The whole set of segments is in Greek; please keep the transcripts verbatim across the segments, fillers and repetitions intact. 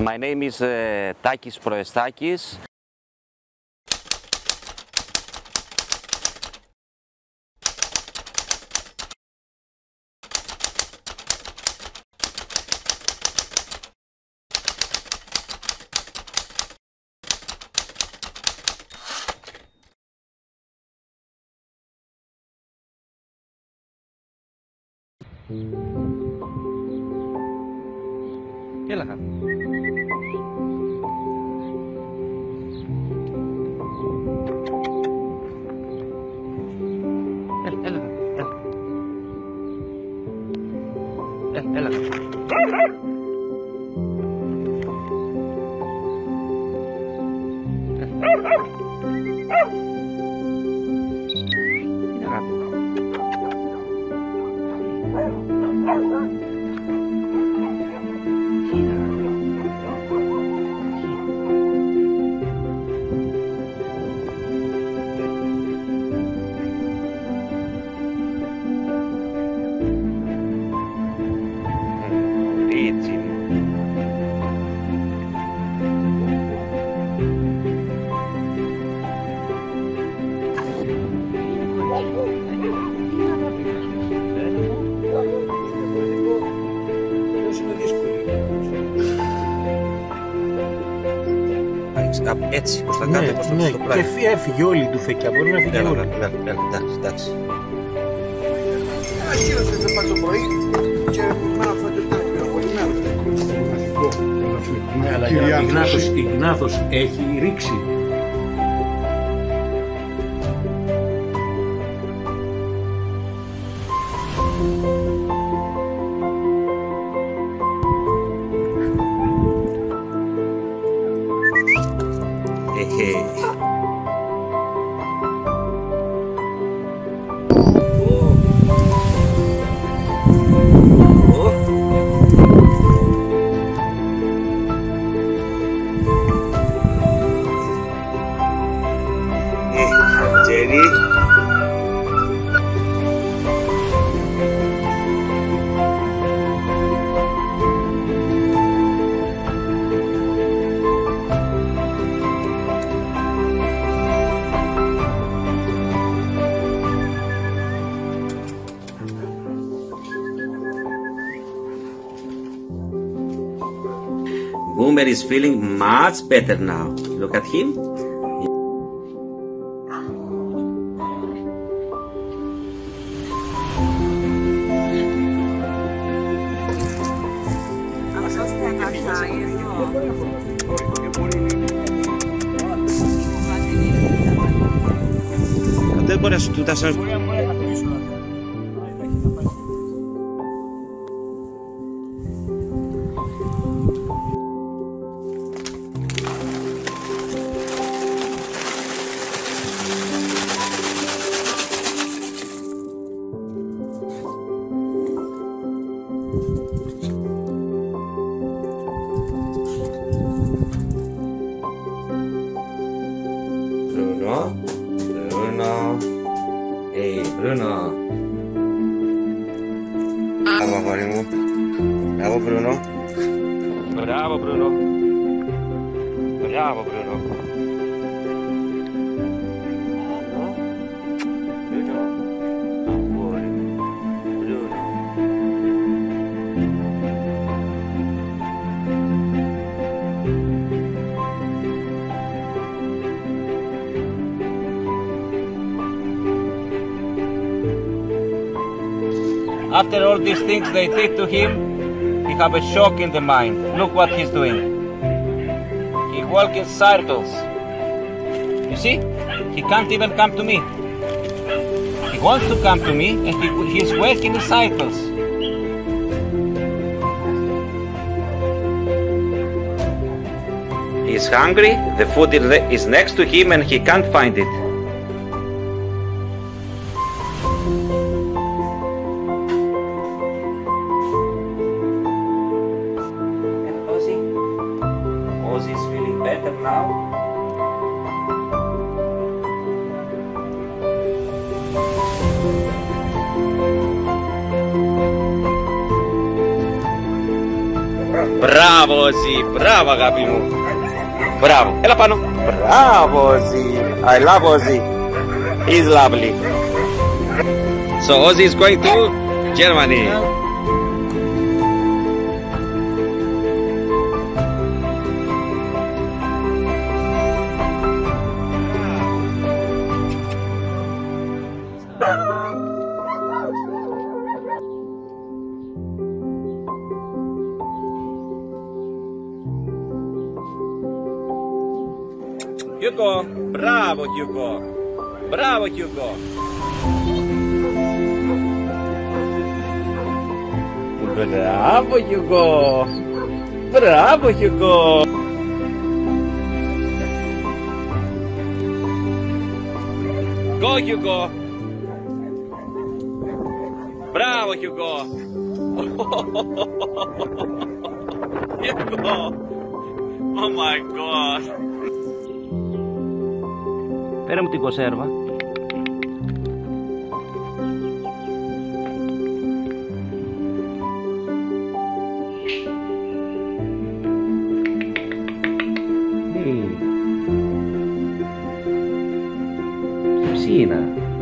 My name is uh, Takis Proestakis. Έλα κάτω. Έλα, έλα κάτω. Έλα, έλα κάτω. Είναι αγάπη. Έτσι, προς τα κάτω, ναι, προς το, ναι, στο πλάι. Και έφυγε όλη η ντουφεκιά, μπορεί να φύγει Έλα, όλη. έλα, έλα, εντάξει, εντάξει. Αγίρωσε το πάρει το πρωί και μένα φαίνεται ότι ήταν πυροβολημένος. Ναι, αλλά για η Γνάθος, η Γνάθος έχει ρίξει. Boomer is feeling much better now. Look at him. Δεν μπορεί να σου του τάσσερα. Bruno, Bruno, hey Bruno. Bravo, αγόρι μου. Bravo, Bruno. Bravo, Bruno. Bravo, Bruno. Bruno. Αγόρι μου. Bruno. After all these things they did to him, he have a shock in the mind. Look what he's doing. He walks in circles. You see? He can't even come to me. He wants to come to me and he, he's walking in circles. He's hungry, the food is next to him and he can't find it. Ozzy's feeling better now. Bravo! Μπράβο, Ozzy. Μπράβο, αγάπη μου. Μπράβο. Έλα πάνω. Μπράβο, Ozzy. I love Ozzy. He's lovely. So Ozzy is going to Germany. Hugo, bravo Hugo, bravo Hugo. Bravo Hugo, bravo Hugo. Go Hugo. Bravo Hugo. Hugo. Oh my God. Πέρα μου την κονσέρβα. Ψήνα.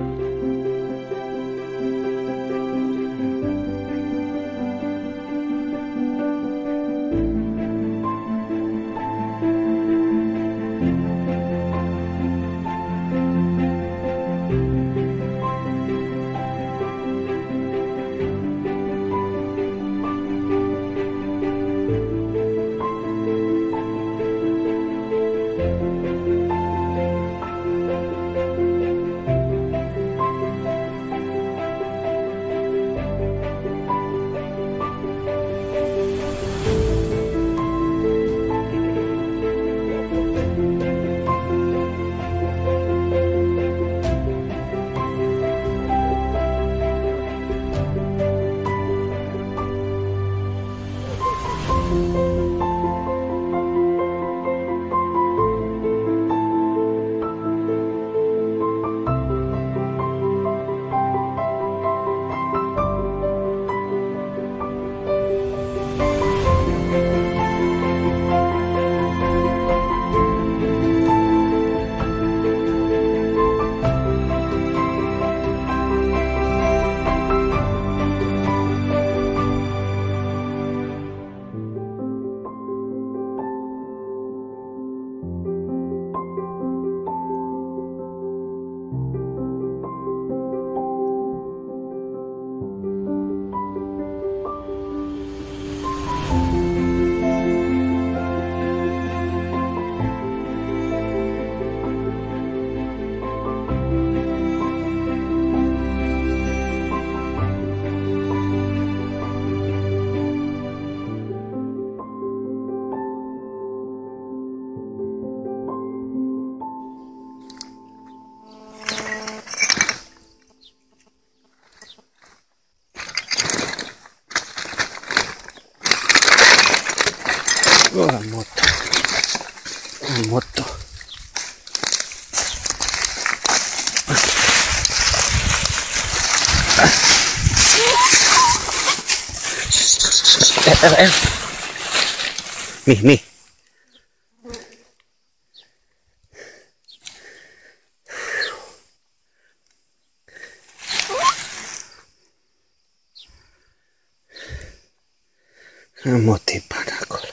Ora moto. Moto. Eh, eh. Nih, nih. Moti panacola.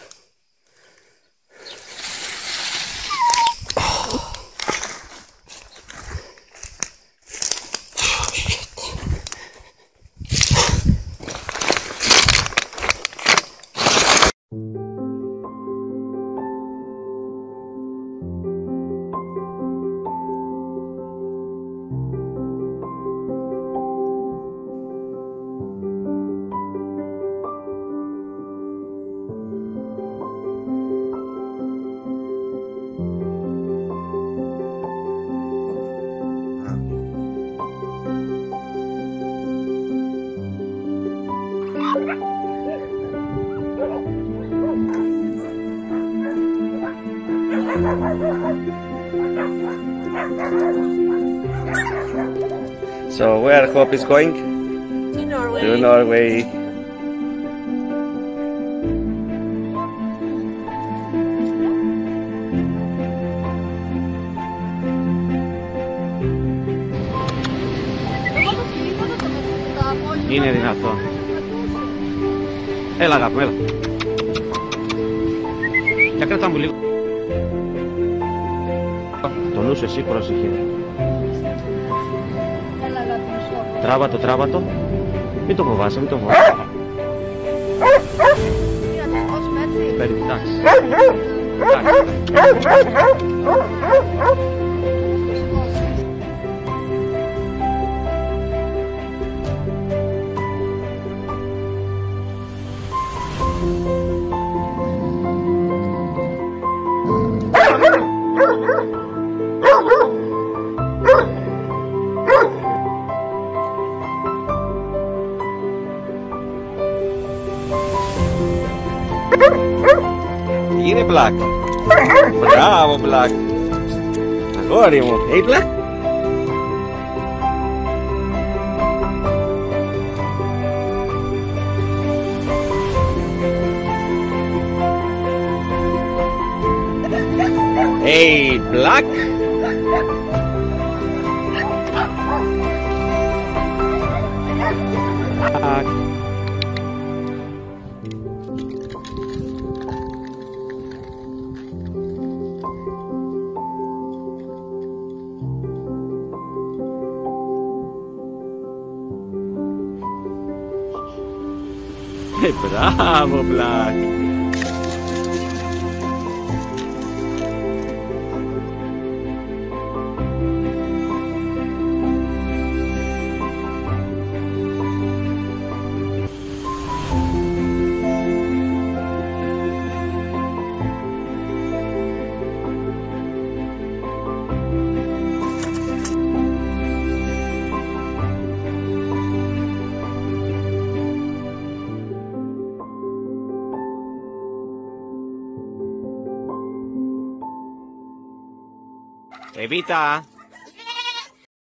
So where Hope is going? To Norway. To Norway. Είναι δυνατόν. Έλα αγάπη μου, έλα. Για κρατά μου λίγο. Το νου σου εσύ, πρόσεχε. Έλα αγάπη μου, σου. Τράβα το, τράβα το. Μην το φοβάσαι, μην το φοβάσαι. Τι να το δώσουμε έτσι. Παίρνει, εντάξει. Είναι Black. Μπράβο Black. Αγόρι μου. Hey Black. Hey Black. Black. Ε, μπράβο, Black. Evita.